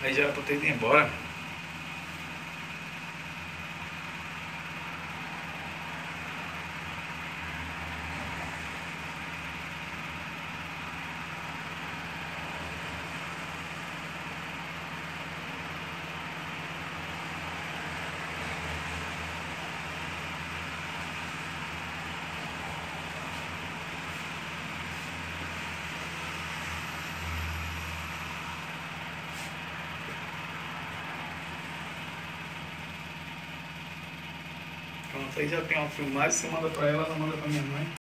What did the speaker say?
Aí já era pra ter ido embora. Pronto, aí já tem uma filmagem, você manda pra ela, ela manda pra minha mãe.